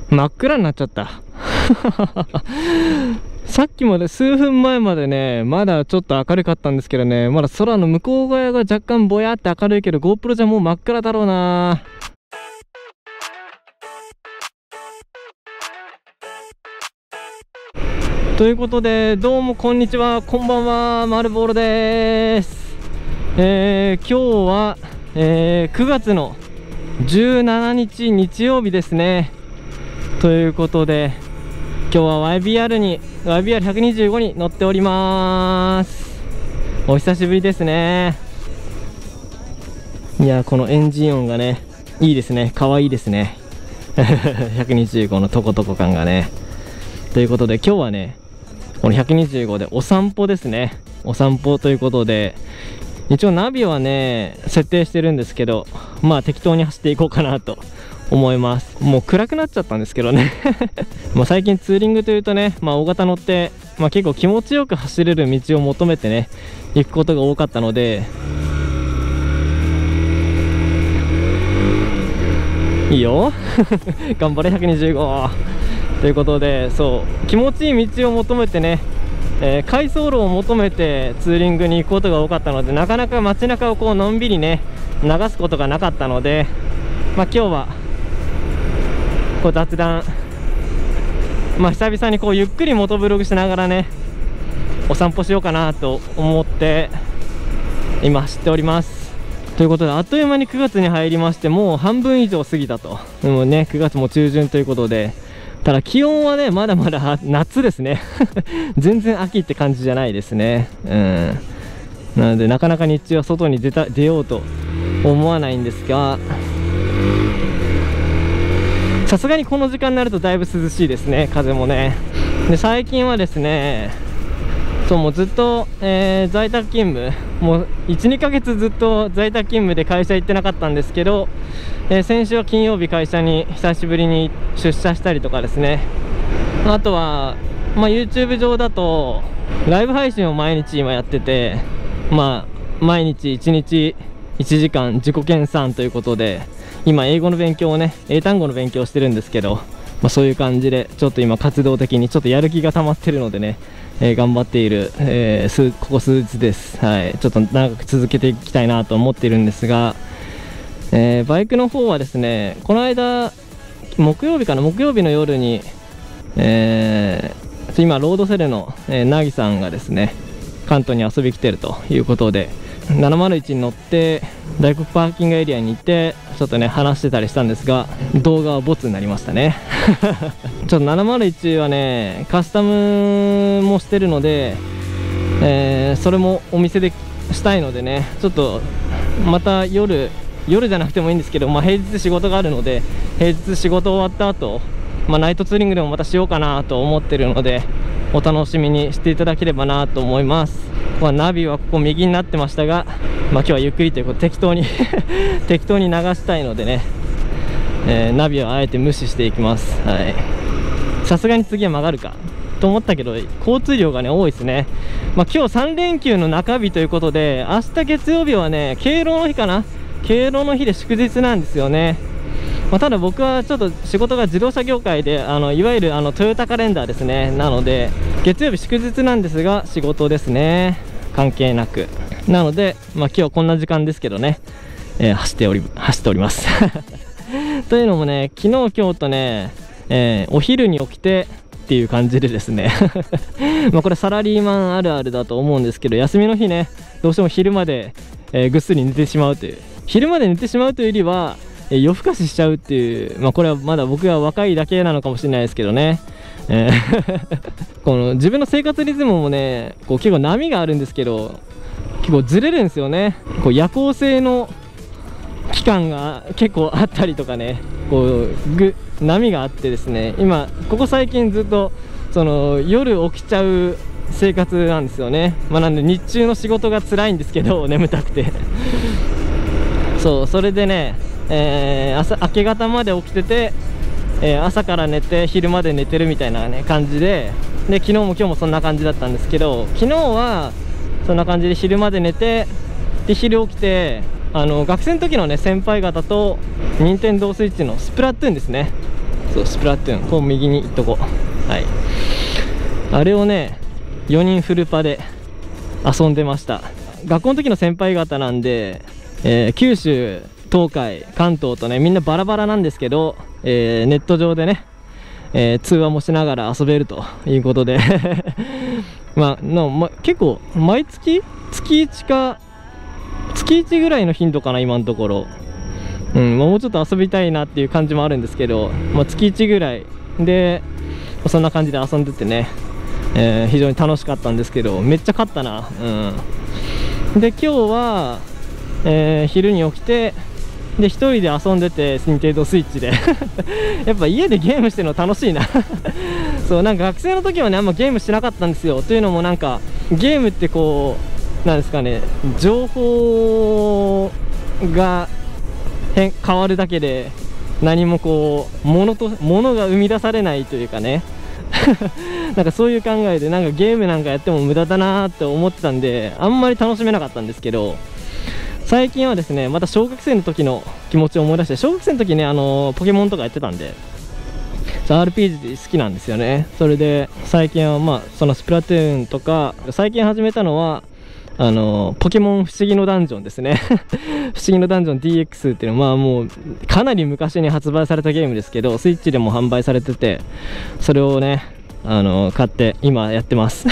真っ暗になっちゃったさっきまで数分前までね、まだちょっと明るかったんですけどね、まだ空の向こう側が若干ぼやって明るいけど GoPro じゃもう真っ暗だろうな。ということで、どうもこんにちは、こんばんは、マルボールです。今日は、9月の17日日曜日ですね。ということで、今日は YBR125 に乗っております。お久しぶりですね。いや、このエンジン音がね、いいですね。かわいいですね。125のトコトコ感がね。ということで、今日はね、この125でお散歩ですね。お散歩ということで、一応ナビはね、設定してるんですけど、まあ適当に走っていこうかなと思います。もう暗くなっちゃったんですけどねまあ最近ツーリングというとね、まあ大型乗って、まあ結構気持ちよく走れる道を求めてね、行くことが多かったので、いいよ頑張れ125ということで、そう気持ちいい道を求めてね、回送路を求めてツーリングに行くことが多かったので、なかなか街中をこうのんびりね流すことがなかったので、まあ今日はこう雑談、まあ久々にこうゆっくりモトブログしながらねお散歩しようかなと思って今走っております。ということで、あっという間に9月に入りまして、もう半分以上過ぎたと。でもね、9月も中旬ということで、ただ気温はねまだまだ夏ですね全然秋って感じじゃないですね。なのでなかなか日中は外に出ようと思わないんですが、さすがにこの時間になるとだいぶ涼しいですね、風もね。で最近はですね、そうもうずっと、在宅勤務、もう 1,2 ヶ月ずっと在宅勤務で会社行ってなかったんですけど、先週は金曜日会社に久しぶりに出社したりとかですね、あとは、まあ、YouTube 上だとライブ配信を毎日今やってて、まあ、毎日1日1時間自己研鑽ということで、今英語の勉強をね、英単語の勉強をしてるんですけど、まあ、そういう感じでちょっと今活動的にちょっとやる気が溜まってるのでね、頑張っている、ここ数日です。はい、ちょっと長く続けていきたいなと思っているんですが、バイクの方はですね、この間木曜日の夜に、今ロードセルの、なぎさんがですね関東に遊び来てるということで、701に乗って大黒パーキングエリアに行ってちょっとね話してたりしたんですが、動画はボツになりましたねちょっと701はねカスタムもしてるので、それもお店でしたいのでね、ちょっとまた夜じゃなくてもいいんですけど、まあ、平日仕事があるので、平日仕事終わった後、まあ、ナイトツーリングでもまたしようかなと思ってるので、お楽しみにしていただければなと思います。まあ、ナビはここ右になってましたが、まあ、今日はゆっくりということで適当に適当に流したいのでね、ナビはあえて無視していきます。はい、さすがに次は曲がるかと思ったけど交通量がね多いですね。まあ、今日3連休の中日ということで、明日月曜日はね敬老の日かな、敬老の日で祝日なんですよね。まあ、ただ僕はちょっと仕事が自動車業界で、いわゆるトヨタカレンダーですね。なので月曜日祝日なんですが仕事ですね、関係なく。なので、まあ、今日はこんな時間ですけどね、走っておりますというのもね、昨日今日とね、お昼に起きてっていう感じでですねまあこれサラリーマンあるあるだと思うんですけど、休みの日ねどうしても昼まで、ぐっすり寝てしまうという、昼まで寝てしまうというよりは、夜更かししちゃうっていう、まあこれはまだ僕が若いだけなのかもしれないですけどね、この自分の生活リズムもねこう結構波があるんですけど、結構ずれるんですよね。こう夜行性の期間が結構あったりとかね、こう波があってですね、今ここ最近ずっとその夜起きちゃう生活なんですよね。まあなんで日中の仕事が辛いんですけど眠たくてそうそれでね、明け方まで起きてて、朝から寝て昼まで寝てるみたいなね感じで、昨日も今日もそんな感じだったんですけど、昨日はそんな感じで昼まで寝て、で昼起きて、学生の時のね先輩方と任天堂スイッチのスプラトゥーンですね、 そう、スプラトゥーン、こう右に行っとこう。はい、あれをね4人フルパで遊んでました。学校の時の先輩方なんで、九州、東海、関東とねみんなバラバラなんですけど、ネット上でね、通話もしながら遊べるということで結構毎月月1か月1ぐらいの頻度かな今のところ。もうちょっと遊びたいなっていう感じもあるんですけど、月1ぐらいでそんな感じで遊んでてね、非常に楽しかったんですけど、めっちゃ勝ったな。で今日は、昼に起きて、で1人で遊んでて、任天堂スイッチでやっぱ家でゲームしてるの楽しいなそう、なんか学生の時はねあんまゲームしなかったんですよ。というのもなんかゲームってこうなんですかね、情報が変わるだけで何もこう物が生み出されないというかねなんかそういう考えで、なんかゲームなんかやっても無駄だなーって思ってたんで、あんまり楽しめなかったんですけど、最近はですねまた小学生の時の気持ちを思い出して、小学生の時ねポケモンとかやってたんで RPG 好きなんですよね。それで最近はそのスプラトゥーンとか、最近始めたのはポケモン不思議のダンジョンですね不思議のダンジョン DX っていうのはもうかなり昔に発売されたゲームですけど、スイッチでも販売されてて、それをね買って今やってます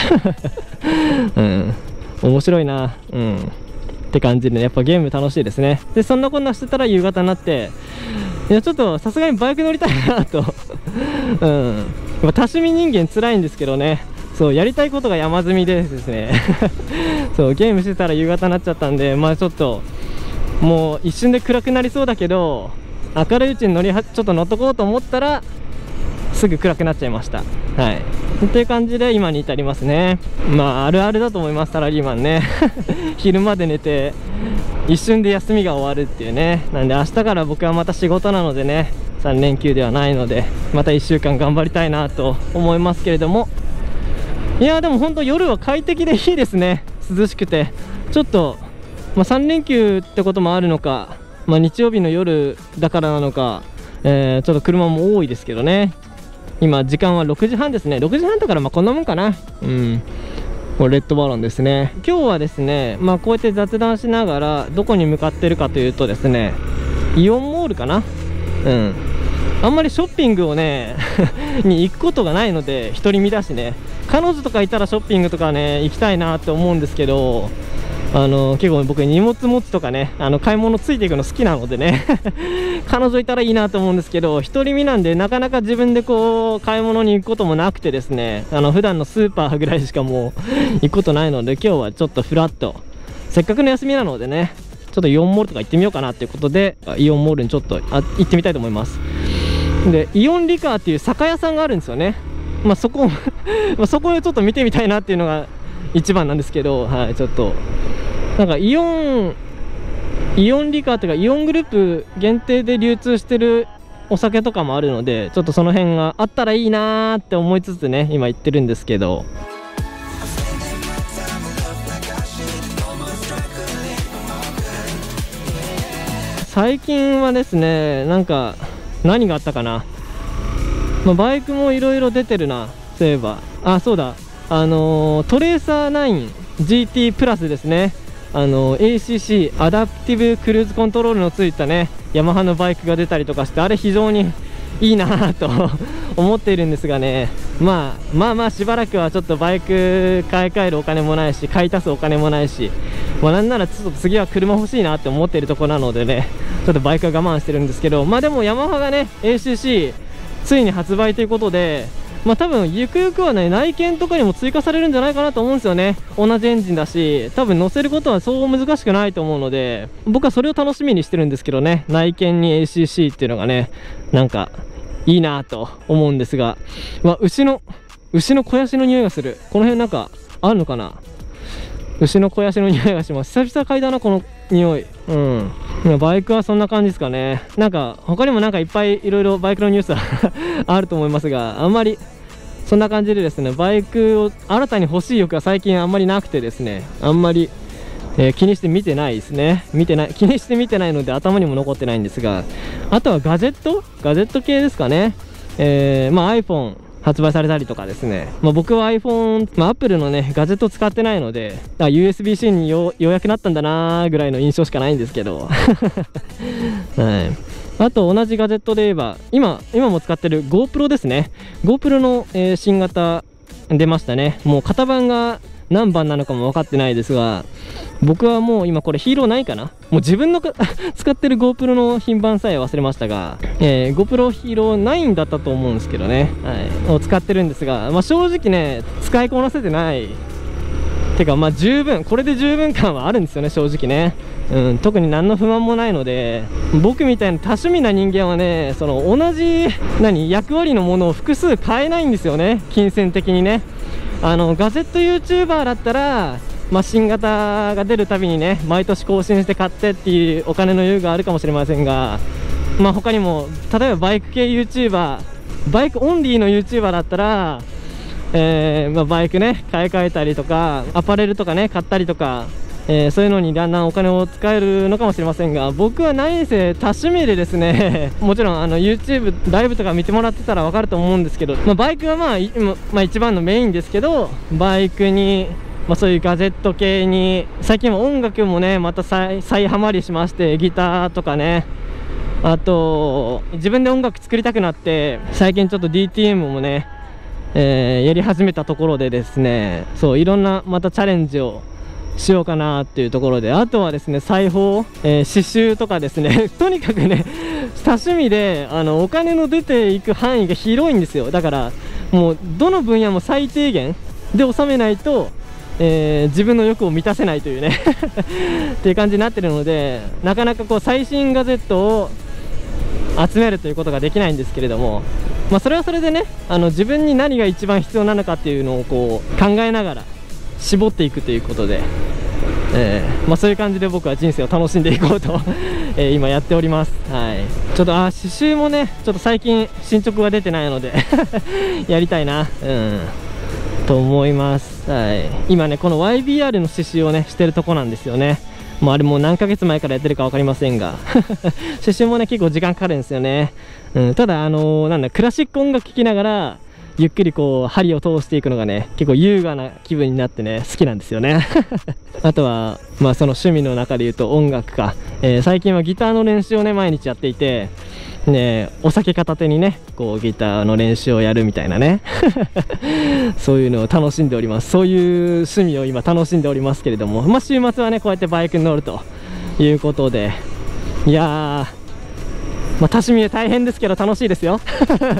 面白いなって感じで、ね、やっぱゲーム楽しいですね。でそんなこんなしてたら夕方になって、いやちょっとさすがにバイク乗りたいなとやっぱ多趣味人間つらいんですけどね、そうやりたいことが山積みでですねそうゲームしてたら夕方になっちゃったんで、ちょっともう一瞬で暗くなりそうだけど、明るいうちにちょっと乗っとこうと思ったらすぐ暗くなっちゃいました。はいっていう感じで今に至りますね。あるあるだと思います、サラリーマンね昼まで寝て一瞬で休みが終わるっていうね。なんで明日から僕はまた仕事なのでね、3連休ではないのでまた1週間頑張りたいなと思いますけれども、いやでも本当夜は快適でいいですね。涼しくてちょっと、3連休ってこともあるのか、日曜日の夜だからなのか、ちょっと車も多いですけどね。今時間は6時半ですね。6時半だからこんなもんかな。これレッドバロンですね。今日はですねこうやって雑談しながらどこに向かってるかというとですね、イオンモールかな。あんまりショッピングをねに行くことがないので、独り身だしね、彼女とかいたらショッピングとかね行きたいなって思うんですけど、結構僕荷物持ちとかね買い物ついていくの好きなのでね彼女いたらいいなと思うんですけど、独り身なんでなかなか自分でこう買い物に行くこともなくてですね、普段のスーパーぐらいしかもう行くことないので、今日はちょっとフラッとせっかくの休みなのでね、ちょっとイオンモールとか行ってみようかなということで、イオンモールにちょっと行ってみたいと思います。でイオンリカーっていう酒屋さんがあるんですよね。そこそこをちょっと見てみたいなっていうのが一番なんですけど、ちょっとなんかイオンリカーというかイオングループ限定で流通してるお酒とかもあるので、ちょっとその辺があったらいいなーって思いつつね今行ってるんですけど、最近はですねなんか何があったかな、バイクもいろいろ出てるな。そういえばそうだ、トレーサー 9GT プラスですね。ACC アダプティブクルーズコントロールのついたねヤマハのバイクが出たりとかして、あれ非常にいいなと思っているんですがね、しばらくはちょっとバイク買い替えるお金もないし、買い足すお金もないし、なんならちょっと次は車欲しいなって思っているところなのでね、ちょっとバイクは我慢してるんですけど、でもヤマハがね ACC ついに発売ということで、多分ゆくゆくはね内見とかにも追加されるんじゃないかなと思うんですよね。同じエンジンだし、多分乗せることはそう難しくないと思うので、僕はそれを楽しみにしてるんですけどね。内見に ACC っていうのがねなんかいいなと思うんですが、牛の肥やしの匂いがする。この辺なんかあるのかな。牛の肥やしの匂いがします。久々嗅いだなこの匂い。バイクはそんな感じですかね。なんか他にもなんかいっぱいいろいろバイクのニュースはあると思いますが、あんまりそんな感じでですね、バイクを新たに欲しい欲が最近あんまりなくてですね、あんまり、気にして見てないですね。気にして見てないので頭にも残ってないんですが、あとはガジェット系ですかね。 iPhone 発売されたりとかですね、僕は iPhone、Apple のねガジェット使ってないので、USB-C にようやくなったんだなーぐらいの印象しかないんですけど、はい、あと同じガジェットで言えば今も使ってる GoPro ですね。 GoPro の、新型出ましたね。もう型番が何番なのかも分かってないですが、僕はもう今これヒーローないかな、もう自分の使ってる GoPro の品番さえ忘れましたが、GoPro ヒーロー9だったと思うんですけどね、はい、を使ってるんですが、正直ね使いこなせてないてか、十分これで十分感はあるんですよね、正直ね。特に何の不満もないので、僕みたいな多趣味な人間はね、その同じ役割のものを複数買えないんですよね、金銭的にね。ガジェット YouTuber だったら、新型が出るたびにね毎年更新して買ってっていうお金の余裕があるかもしれませんが、他にも例えばバイク系 YouTuber、 バイクオンリーの YouTuber だったら、バイクね買い替えたりとかアパレルとかね買ったりとか、そういうのにだんだんお金を使えるのかもしれませんが、僕は何せ多趣味でですねもちろんYouTube ライブとか見てもらってたら分かると思うんですけど、バイクは一番のメインですけど、バイクにそういうガジェット系に最近は音楽もねまた再ハマりしまして、ギターとかね、あと自分で音楽作りたくなって最近ちょっと DTM もね、やり始めたところでですね、そういろんなまたチャレンジをしようかなっていうところで、あとはですね裁縫、刺繍とかですねとにかくね多趣味でお金の出ていく範囲が広いんですよ。だからもうどの分野も最低限で収めないと、自分の欲を満たせないというねっていう感じになってるので、なかなかこう最新ガジェットを集めるということができないんですけれども、それはそれでね自分に何が一番必要なのかっていうのをこう考えながら絞っていくということで、そういう感じで僕は人生を楽しんでいこうと今やっております。はい、ちょっと刺繍もねちょっと最近進捗が出てないのでやりたいなと思います。はい、今ねこの YBR の刺繍をねしてるとこなんですよね。あれもう何ヶ月前からやってるか分かりませんが刺繍もね結構時間かかるんですよね。ただクラシック音楽聴きながらゆっくりこう針を通していくのがね結構優雅な気分になってね好きなんですよねあとはその趣味の中で言うと音楽か、最近はギターの練習をね毎日やっていてね、お酒片手にねこうギターの練習をやるみたいなねそういうのを楽しんでおります。そういう趣味を今楽しんでおりますけれども、週末はねこうやってバイクに乗るということで、いや多趣味で大変ですけど楽しいですよだから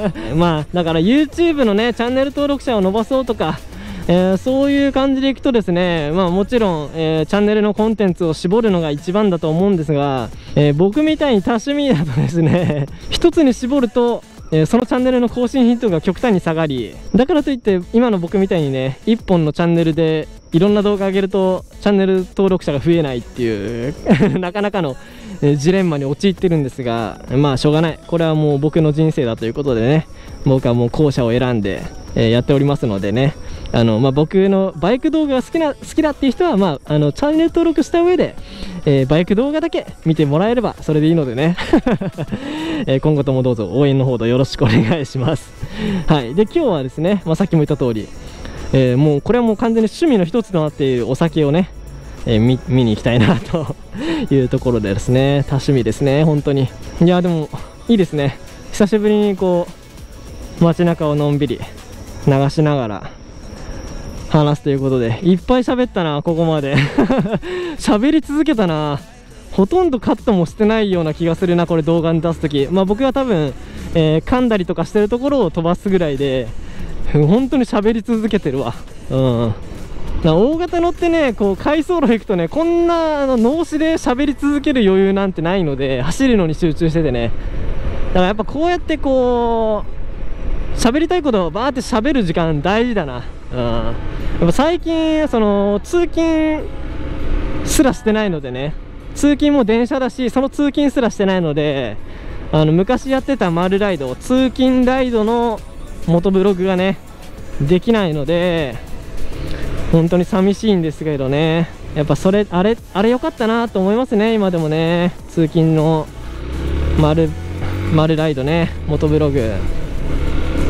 YouTube のねチャンネル登録者を伸ばそうとか、そういう感じでいくとですね、もちろん、チャンネルのコンテンツを絞るのが一番だと思うんですが、僕みたいに多趣味だとですね一つに絞ると、そのチャンネルの更新頻度が極端に下がり、だからといって今の僕みたいにね1本のチャンネルでいろんな動画上げるとチャンネル登録者が増えないっていうなかなかのジレンマに陥ってるんですが、しょうがない、これはもう僕の人生だということでね、僕はもう後者を選んで、やっておりますのでね、僕のバイク動画が好きだっていう人は、チャンネル登録した上で、バイク動画だけ見てもらえればそれでいいのでね今後ともどうぞ応援のほどよろしくお願いしますはい、で今日はですね、さっきも言った通り、もうこれはもう完全に趣味の一つとなっているお酒をね、見に行きたいなというところでですね、多趣味ですね本当に。いやでもいいですね、久しぶりにこう街中をのんびり流しながら話すということで、いっぱい喋ったなここまで喋り続けたな、ほとんどカットもしてないような気がするなこれ動画に出すとき。僕は多分、噛んだりとかしてるところを飛ばすぐらいで本当に喋り続けてるわ。大型乗ってねこう回送路行くとねこんな脳死で喋り続ける余裕なんてないので、走るのに集中しててね、だからやっぱこうやってこう喋りたいことをバーって喋る時間大事だな。やっぱ最近その通勤すらしてないのでね、通勤も電車だしその通勤すらしてないので、昔やってたマルライド通勤ライドの元ブログがねできないので本当に寂しいんですけどね、やっぱあれ良かったなと思いますね今でもね。通勤のマルライドね元ブログ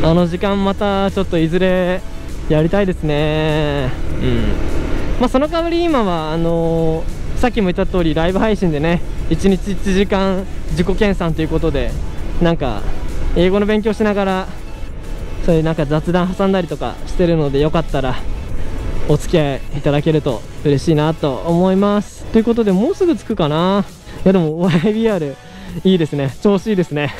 あの時間またちょっといずれやりたいですね。まあその代わり今はさっきも言った通りライブ配信でね、1日1時間自己研鑽ということで、なんか英語の勉強しながらそういうなんか雑談挟んだりとかしてるので、よかったらお付き合いいただけると嬉しいなと思います。ということで、もうすぐ着くかな。いやでも YBR いいですね、調子いいですね。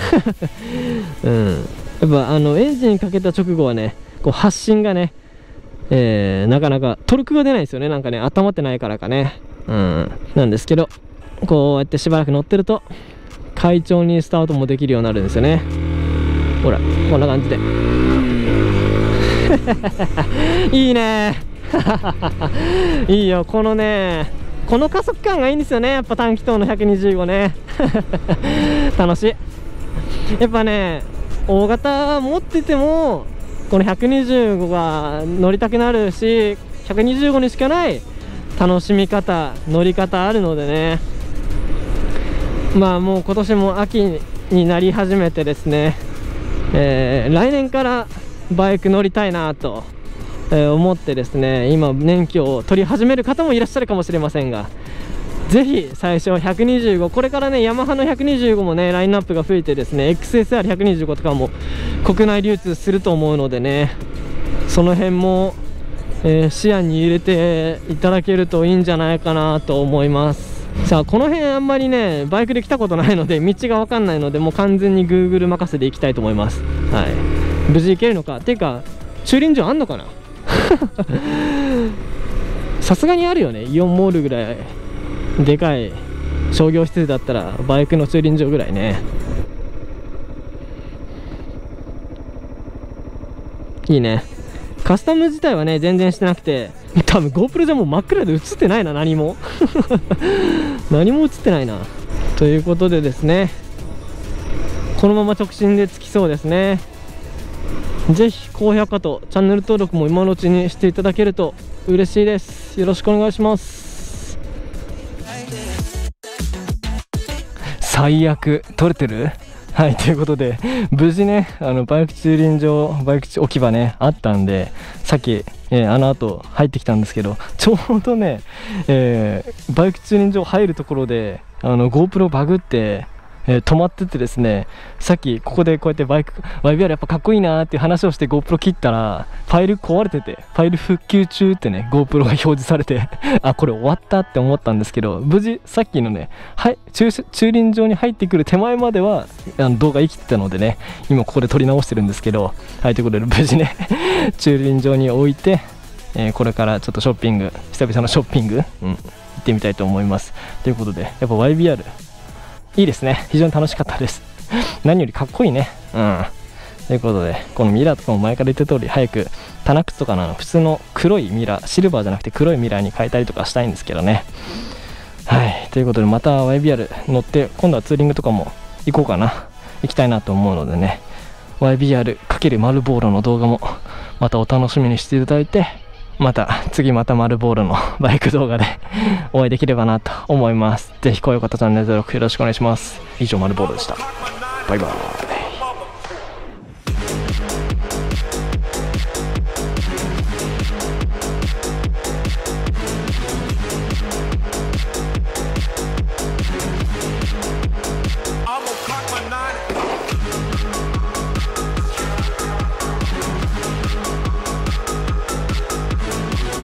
やっぱエンジンかけた直後はね、こう発進がね、なかなかトルクが出ないんですよね。なんかね、温まってないからかね。なんですけど、こうやってしばらく乗ってると快調にスタートもできるようになるんですよね。ほら、こんな感じで。いいね。いいよ、このね、この加速感がいいんですよね。やっぱ短気筒の125ね。楽しい。やっぱね、大型持っててもこの125が乗りたくなるし、125にしかない楽しみ方、乗り方あるのでね。まあもう今年も秋になり始めてですね、来年からバイク乗りたいなと思ってですね、今免許を取り始める方もいらっしゃるかもしれませんが、ぜひ最初は125、これからねヤマハの125もねラインナップが増えてですね、 XSR125 とかも国内流通すると思うのでね、その辺も、視野に入れていただけるといいんじゃないかなと思います。さあこの辺あんまりねバイクで来たことないので道が分かんないので、もう完全に Google 任せで行きたいと思います。はい、無事行けるのかっていうか、駐輪場あんのかな。さすがにあるよね。イオンモールぐらいでかい商業施設だったらバイクの駐輪場ぐらいね。いいね。カスタム自体はね全然してなくて、多分 GoPro じゃもう真っ暗で映ってないな、何も。何も映ってないな。ということでですね、このまま直進で着きそうですね。ぜひ高評価とチャンネル登録も今のうちにしていただけると嬉しいです。よろしくお願いします。最悪撮れてる。はい、ということで無事ねバイク駐輪場、バイク置き場ねあったんで、さっき、あの後入ってきたんですけど、ちょうどね、バイク駐輪場入るところでGoPro バグって止まっててですね、さっきここでこうやってYBR やっぱかっこいいなーっていう話をして GoPro 切ったらファイル壊れてて、ファイル復旧中ってね GoPro が表示されてあ、これ終わったって思ったんですけど、無事さっきのね、はい、駐輪場に入ってくる手前までは動画生きてたのでね、今ここで撮り直してるんですけど、はい、ということで無事ね駐輪場に置いて、これからちょっとショッピング、久々のショッピング、行ってみたいと思います。ということでやっぱ YBRいいですね。非常に楽しかったです。何よりかっこいいね。ということで、このミラーとかも前から言った通り、早くタナックスとかの普通の黒いミラー、シルバーじゃなくて黒いミラーに変えたりとかしたいんですけどね。はい、ということでまた YBR 乗って今度はツーリングとかも行こうかな、行きたいなと思うのでね、 YBR× 丸ボーロの動画もまたお楽しみにしていただいて、また次また丸ボールのバイク動画でお会いできればなと思います。ぜひ高評価とチャンネル登録よろしくお願いします。以上、丸ボールでした。バイバーイ。